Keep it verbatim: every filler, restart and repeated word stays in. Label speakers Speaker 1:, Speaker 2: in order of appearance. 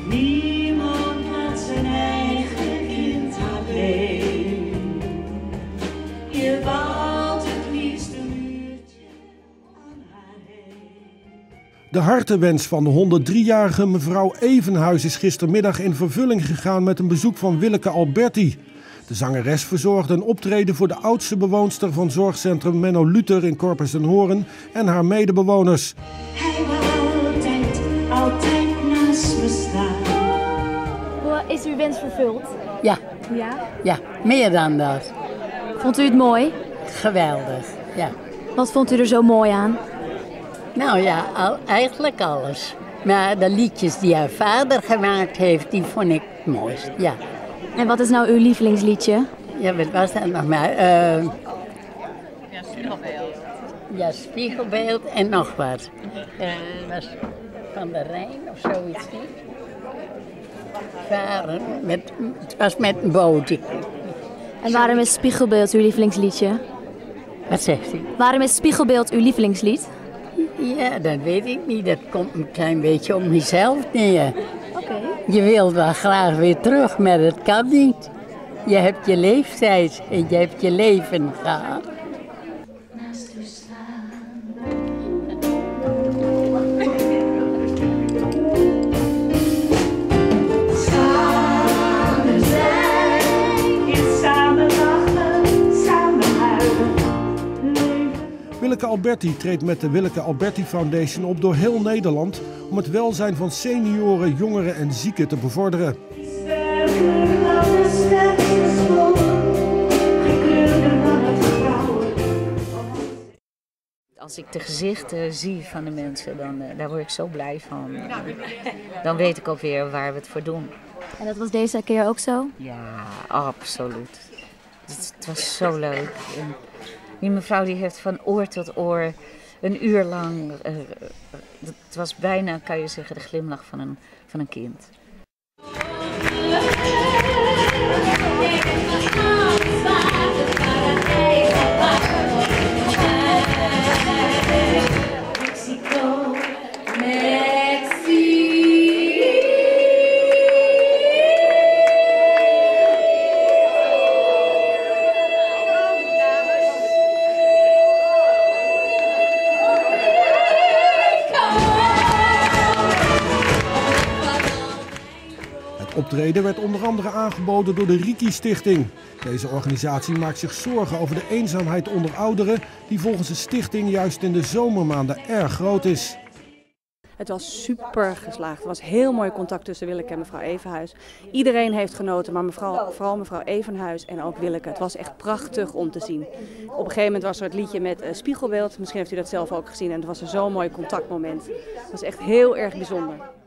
Speaker 1: Niemand laat zijn eigen kind alleen. Je bouwt het liefst een muurtje aan haar heen.
Speaker 2: De hartenwens van de honderddriejarige mevrouw Evenhuis is gistermiddag in vervulling gegaan met een bezoek van Willeke Alberti. De zangeres verzorgde een optreden voor de oudste bewoonster van zorgcentrum Menno Luther in Corpus den Hoorn en haar medebewoners.
Speaker 1: Hij wil altijd, altijd naast me staan.
Speaker 3: Is uw wens vervuld?
Speaker 4: Ja,
Speaker 3: Ja.
Speaker 4: ja, meer dan dat.
Speaker 3: Vond u het mooi?
Speaker 4: Geweldig, ja.
Speaker 3: Wat vond u er zo mooi aan?
Speaker 4: Nou ja, al, eigenlijk alles. Maar de liedjes die haar vader gemaakt heeft, die vond ik het mooist, ja.
Speaker 3: En wat is nou uw lievelingsliedje?
Speaker 4: Ja, wat was dat nog maar? Uh, ja, Spiegelbeeld. Ja, Spiegelbeeld en nog wat. Uh, was Van de Rijn of zoiets niet? Varen met, het was met een boot.
Speaker 3: En waarom is Spiegelbeeld uw lievelingsliedje?
Speaker 4: Wat zegt u?
Speaker 3: Waarom is Spiegelbeeld uw lievelingslied?
Speaker 4: Ja, dat weet ik niet. Dat komt een klein beetje om jezelf neer.
Speaker 3: Okay.
Speaker 4: Je wilt wel graag weer terug, maar dat kan niet. Je hebt je leeftijd en je hebt je leven gehad.
Speaker 1: Naast u staan. Samen zijn, is samen lachen, samen huilen.
Speaker 2: Willeke Alberti treedt met de Willeke Alberti Foundation op door heel Nederland om het welzijn van senioren, jongeren en zieken te bevorderen.
Speaker 5: Als ik de gezichten zie van de mensen, dan uh, daar word ik zo blij van. Dan weet ik ook weer waar we het voor doen.
Speaker 3: En dat was deze keer ook zo?
Speaker 5: Ja, absoluut. Het, het was zo leuk. En die mevrouw die heeft van oor tot oor een uur lang, uh, het was bijna, kan je zeggen, de glimlach van een, van een kind.
Speaker 1: Mexico,
Speaker 2: Het optreden werd onder andere aangeboden door de Riki Stichting. Deze organisatie maakt zich zorgen over de eenzaamheid onder ouderen, die volgens de stichting juist in de zomermaanden erg groot is.
Speaker 6: Het was super geslaagd. Er was heel mooi contact tussen Willeke en mevrouw Evenhuis. Iedereen heeft genoten, maar mevrouw, vooral mevrouw Evenhuis en ook Willeke. Het was echt prachtig om te zien. Op een gegeven moment was er het liedje met uh, Spiegelbeeld. Misschien heeft u dat zelf ook gezien en het was een zo'n mooi contactmoment. Het was echt heel erg bijzonder.